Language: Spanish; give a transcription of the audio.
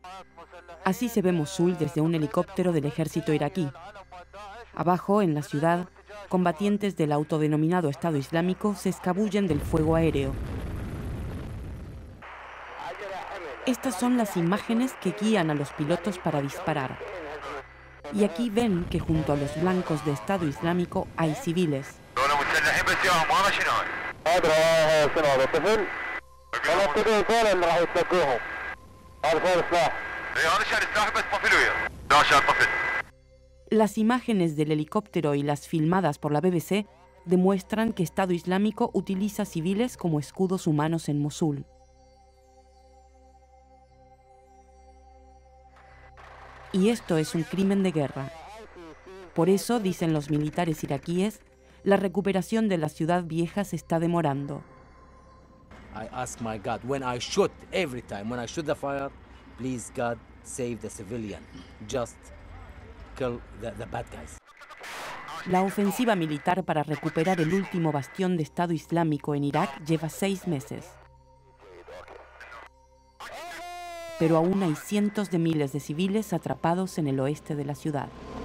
Así se ve Mosul desde un helicóptero del ejército iraquí. Abajo, en la ciudad, combatientes del autodenominado Estado Islámico se escabullen del fuego aéreo. Estas son las imágenes que guían a los pilotos para disparar. Y aquí ven que junto a los blancos de Estado Islámico hay civiles. Las imágenes del helicóptero y las filmadas por la BBC demuestran que Estado Islámico utiliza civiles como escudos humanos en Mosul. Y esto es un crimen de guerra. Por eso, dicen los militares iraquíes, la recuperación de la ciudad vieja se está demorando. I ask my God, when I shoot, every time, when I shoot the fire, please God, save the civilian. Just kill the bad guys. La ofensiva militar para recuperar el último bastión de Estado Islámico en Irak lleva 6 meses. Pero aún hay cientos de miles de civiles atrapados en el oeste de la ciudad.